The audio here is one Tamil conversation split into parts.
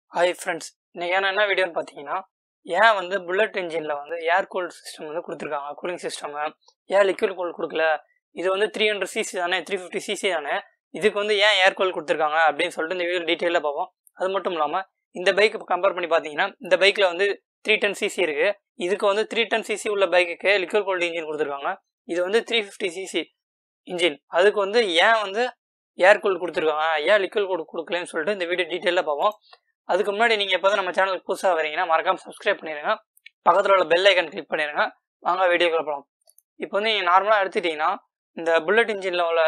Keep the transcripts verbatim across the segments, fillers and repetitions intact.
ஹாய் ஃப்ரெண்ட்ஸ், இன்னைக்கு என்ன வீடியோன்னு பார்த்தீங்கன்னா, ஏன் வந்து புல்லட் இன்ஜினில் வந்து ஏர் கூல்டு சிஸ்டம் வந்து கொடுத்துருக்காங்க, கூலிங் சிஸ்டம். ஏன் லிக்விட் கூல் கொடுக்கல? இது வந்து த்ரீ ஹண்ட்ரட் சிசி தானே, த்ரீ ஃபிஃப்டி சிசி தானே, இதுக்கு வந்து ஏன் ஏர் கூல் கொடுத்துருக்காங்க அப்படின்னு சொல்லிட்டு இந்த வீடியோ டீட்டெயிலாக பார்ப்போம். அது மட்டும் இல்லாமல் இந்த பைக்கு கம்பேர் பண்ணி பார்த்தீங்கன்னா, இந்த பைக்கில் வந்து த்ரீ டென் சிசி இருக்குது. இதுக்கு வந்து த்ரீ டென் சிசி உள்ள பைக்குக்கு லிக்விட் கூல்டு இன்ஜின் கொடுத்துருக்காங்க. இது வந்து த்ரீ ஃபிஃப்டி சிசி இன்ஜின். அதுக்கு வந்து ஏன் வந்து ஏர் கூல் கொடுத்துருக்காங்க, ஏன் லிக்விட் கூல் கொடுக்கலன்னு சொல்லிட்டு இந்த வீடியோ டீட்டெயிலாக பார்ப்போம். அதுக்கு முன்னாடி நீங்கள் எப்போ தான் நம்ம சேனலுக்கு புதுசாக வரீங்கன்னா மறக்காமல் சப்ஸ்கிரைப் பண்ணிடுங்க, பக்கத்தில் உள்ள பெல் ஐக்கன் கிளிக் பண்ணிடுங்க. வாங்க வீடியோக்குள்ள போகலாம். இப்போ வந்து நீங்கள் நார்மலாக எடுத்துக்கிட்டிங்கன்னா இந்த புல்லட் இன்ஜினில் உள்ள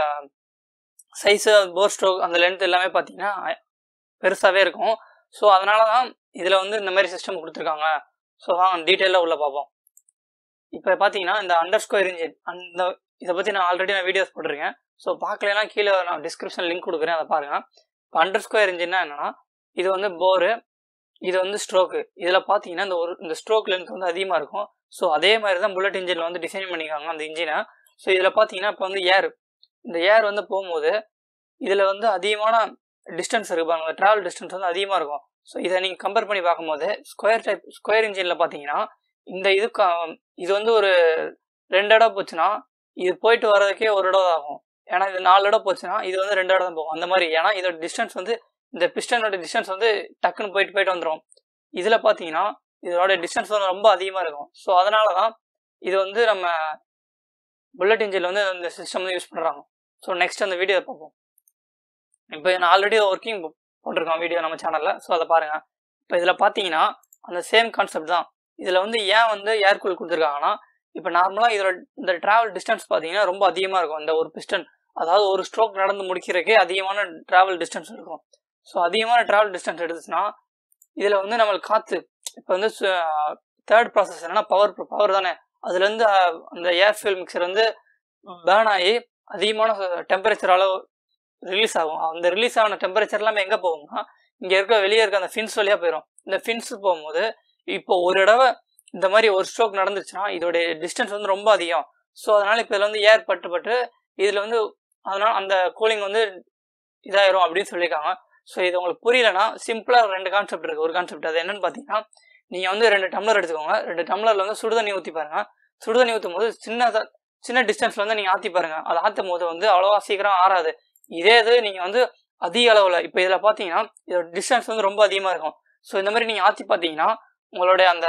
சைஸு, போர் ஸ்ட்ரோக், அந்த லென்த் எல்லாமே பார்த்தீங்கன்னா பெருசாகவே இருக்கும். ஸோ அதனால தான் இதில் வந்து இந்த மாதிரி சிஸ்டம் கொடுத்துருக்காங்க. ஸோ வாங்க டீட்டெயிலாக உள்ள பார்ப்போம். இப்போ பார்த்தீங்கன்னா இந்த அண்டர் ஸ்கொயர் இன்ஜின், அந்த இதை பற்றி நான் ஆல்ரெடி நான் வீடியோஸ் போட்டிருக்கேன். ஸோ பார்க்கலன்னா கீழே நான் டிஸ்கிரிப்ஷன் லிங்க் கொடுக்குறேன், அதை பாருங்கள். இப்போ அண்டர் ஸ்கொயர் இன்ஜின்னா என்னென்னா, இது வந்து போரு, இது வந்து ஸ்ட்ரோக்கு. இதில் பார்த்தீங்கன்னா இந்த ஒரு இந்த ஸ்ட்ரோக் லென்த் வந்து அதிகமாக இருக்கும். ஸோ அதே மாதிரி தான் புல்லட் இன்ஜினில் வந்து டிசைன் பண்ணிக்காங்க அந்த இன்ஜினை. ஸோ இதில் பார்த்தீங்கன்னா இப்போ வந்து ஏர், இந்த ஏர் வந்து போகும்போது இதில் வந்து அதிகமான டிஸ்டன்ஸ் இருக்குது பாருங்க, ட்ராவல் டிஸ்டன்ஸ் வந்து அதிகமாக இருக்கும். ஸோ இதை நீங்கள் கம்பேர் பண்ணி பார்க்கும்போது ஸ்கொயர் டைப் ஸ்கொயர் இன்ஜினில் பார்த்தீங்கன்னா இந்த இதுக்கு இது வந்து ஒரு ரெண்டு இடம் போச்சுன்னா இது போயிட்டு வர்றதுக்கே ஒரு இடம் ஆகும். ஏன்னா இது நாலு இடம் போச்சுன்னா இது வந்து ரெண்டு இடம் தான் போகும் அந்த மாதிரி. ஏன்னா இதோட டிஸ்டன்ஸ் வந்து இந்த பிஸ்டனோட டிஸ்டன்ஸ் வந்து டக்குன்னு போயிட்டு போயிட்டு வந்துடும். இதில் பார்த்தீங்கன்னா இதோட டிஸ்டன்ஸ் வந்து ரொம்ப அதிகமாக இருக்கும். ஸோ அதனால தான் இது வந்து நம்ம புல்லட் இன்ஜினில் வந்து இந்த சிஸ்டம் வந்து யூஸ் பண்ணுறாங்க. ஸோ நெக்ஸ்ட் அந்த வீடியோ பார்ப்போம். இப்போ நான் ஆல்ரெடி ஒர்க்கிங் போட்டிருக்கோம் வீடியோ நம்ம சேனலில், ஸோ அதை பாருங்கள். இப்போ இதில் பார்த்தீங்கன்னா அந்த சேம் கான்செப்ட் தான். இதில் வந்து ஏன் வந்து ஏர் கூல் கொடுத்துருக்காங்கன்னா, இப்போ நார்மலாக இதோட இந்த ட்ராவல் டிஸ்டன்ஸ் பார்த்தீங்கன்னா ரொம்ப அதிகமாக இருக்கும். இந்த ஒரு பிஸ்டன், அதாவது ஒரு ஸ்ட்ரோக் நடந்து முடிக்கிறதுக்கே அதிகமான ட்ராவல் டிஸ்டன்ஸ் இருக்கும். ஸோ அதிகமான ட்ராவல் டிஸ்டன்ஸ் எடுத்துச்சுன்னா இதில் வந்து நம்மளுக்கு காற்று, இப்போ வந்து தேர்ட் ப்ராசஸ் என்னன்னா பவர் பவர் தானே, அதுலேருந்து அந்த ஏர் ஃபியூல் மிக்சர் வந்து பேர்ன் ஆகி அதிகமான டெம்பரேச்சர் அளவு ரிலீஸ் ஆகும். அந்த ரிலீஸ் ஆன டெம்பரேச்சர் எல்லாமே எங்கே போகும்னா இங்கே இருக்க வெளியே இருக்க அந்த ஃபின்ஸ் வழியாக போயிடும். இந்த ஃபின்ஸ் போகும்போது இப்போ ஒரு தடவை இந்த மாதிரி ஒரு ஸ்ட்ரோக் நடந்துச்சுன்னா இதோடைய டிஸ்டன்ஸ் வந்து ரொம்ப அதிகம். ஸோ அதனால் இப்போ இதில் வந்து ஏர் பட்டு பட்டு இதில் வந்து அதனால் அந்த கூலிங் வந்து இதாயிரும் அப்படின்னு சொல்லியிருக்காங்க. ஸோ இது உங்களுக்கு புரியலன்னா சிம்பிளாக ரெண்டு கான்செப்ட் இருக்குது. ஒரு கான்செப்ட் அது என்னன்னு பார்த்தீங்கன்னா, நீங்கள் வந்து ரெண்டு டம்ளர் எடுத்துக்கோங்க. ரெண்டு டம்ளரில் வந்து சுடுதண்ணி ஊற்றி பாருங்கள். சுடுதண்ணி ஊற்றும் போது சின்னதாக சின்ன டிஸ்டன்ஸில் வந்து நீங்கள் ஆற்றி பாருங்கள். அதை ஆற்றும் போது வந்து அவ்வளோவா சீக்கிரம் ஆறாது. இதே இது நீங்கள் வந்து அதிக அளவில், இப்போ இதில் பார்த்தீங்கன்னா இதோட டிஸ்டன்ஸ் வந்து ரொம்ப அதிகமாக இருக்கும். ஸோ இந்த மாதிரி நீங்கள் ஆற்றி பார்த்தீங்கன்னா உங்களுடைய அந்த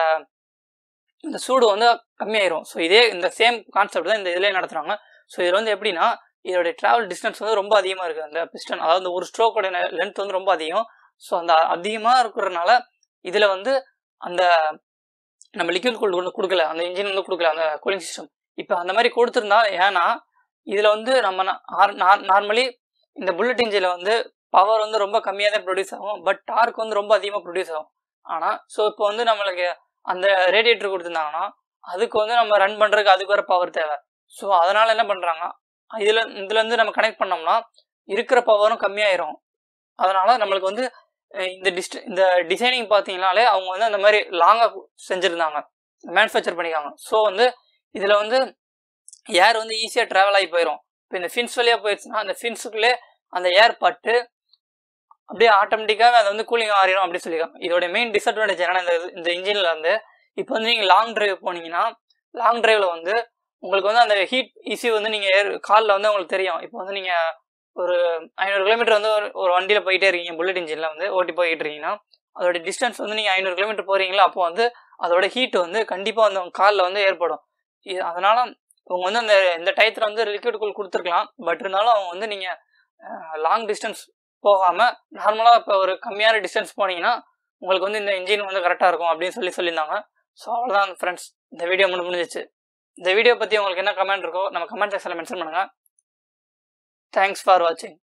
இந்த சூடு வந்து கம்மியாயிரும். ஸோ இதே இந்த சேம் கான்செப்ட் தான் இந்த இதிலே நடத்துகிறாங்க. ஸோ இதில் வந்து எப்படின்னா இதோடைய ட்ராவல் டிஸ்டன்ஸ் வந்து ரொம்ப அதிகமாக இருக்குது. அந்த பிஸ்டன், அதாவது ஒரு ஸ்ட்ரோக்கோட லென்த் வந்து ரொம்ப அதிகம். ஸோ அந்த அதிகமாக இருக்கிறதுனால இதில் வந்து அந்த நம்ம லிக்விட் கூல் வந்து கொடுக்கல, அந்த இன்ஜின் வந்து கொடுக்கல அந்த கூலிங் சிஸ்டம். இப்போ அந்த மாதிரி கொடுத்துருந்தா, ஏன்னா இதில் வந்து நம்ம நார்மலி இந்த புல்லட் இன்ஜினில் வந்து பவர் வந்து ரொம்ப கம்மியாக தான் ப்ரொடியூஸ் ஆகும், பட் டார்க் வந்து ரொம்ப அதிகமாக ப்ரொடியூஸ் ஆகும். ஆனால் ஸோ இப்போ வந்து நம்மளுக்கு அந்த ரேடியேட்டர் கொடுத்துருந்தாங்கன்னா அதுக்கு வந்து நம்ம ரன் பண்ணுறதுக்கு அதுக்கு வேறு பவர் தேவை. ஸோ அதனால் என்ன பண்ணுறாங்க, இதில் இதுலேருந்து நம்ம கனெக்ட் பண்ணோம்னா இருக்கிற பவரும் கம்மியாயிரும். அதனால் நம்மளுக்கு வந்து இந்த டிஸ்ட் இந்த டிசைனிங் பார்த்தீங்கனாலே அவங்க வந்து அந்த மாதிரி லாங்காக செஞ்சுருந்தாங்க, மேனுஃபேக்சர் பண்ணிக்காங்க. ஸோ வந்து இதில் வந்து ஏர் வந்து ஈஸியாக ட்ராவல் ஆகி போயிடும். இப்போ இந்த ஃபின்ஸ் வழியாக போயிடுச்சுன்னா அந்த ஃபின்ஸுக்குள்ளே அந்த ஏர் பட்டு அப்படியே ஆட்டோமேட்டிக்காக அதை வந்து கூலிங் ஆறிடும் அப்படின்னு சொல்லியிருக்காங்க. இதோட மெயின் டிஸ்அட்வான்டேஜ் என்னன்னா, இந்த இந்த இன்ஜினில் வந்து இப்போ வந்து நீங்கள் லாங் டிரைவ் போனீங்கன்னா லாங் டிரைவில் வந்து உங்களுக்கு வந்து அந்த ஹீட் இஷ்யூ வந்து நீங்கள் ஏர் காலில் வந்து உங்களுக்கு தெரியும். இப்போ வந்து நீங்கள் ஒரு ஐநூறு கிலோமீட்டர் வந்து ஒரு ஒரு வண்டியில் போயிட்டே இருக்கீங்க, புல்லட் இன்ஜினில் வந்து ஓட்டி போய்கிட்டு இருக்கீங்கன்னா அதோட டிஸ்டன்ஸ் வந்து நீங்கள் ஐநூறு கிலோமீட்டர் போகிறீங்களா, அப்போ வந்து அதோட ஹீட் வந்து கண்டிப்பாக வந்து உங்கள் காலில் வந்து ஏற்படும். அதனால் அவங்க வந்து அந்த இந்த டயத்தில் வந்து லிக்விட் கூல் கொடுத்துருக்கலாம், பட் இருந்தாலும் அவங்க வந்து நீங்கள் லாங் டிஸ்டன்ஸ் போகாமல் நார்மலாக இப்போ ஒரு கம்மியான டிஸ்டன்ஸ் போனீங்கன்னா உங்களுக்கு வந்து இந்த இன்ஜின் வந்து கரெக்டாக இருக்கும் அப்படின்னு சொல்லி சொல்லியிருந்தாங்க. ஸோ அவ்வளோதான் ஃப்ரெண்ட்ஸ், இந்த வீடியோ மட்டும் முடிஞ்சிச்சு. இந்த வீடியோ பற்றி உங்களுக்கு என்ன கமெண்ட் இருக்கோ நம்ம கமெண்ட் செக்ஷனில் மென்ஷன் பண்ணுங்கள். தேங்க்ஸ் ஃபார் வாட்சிங்.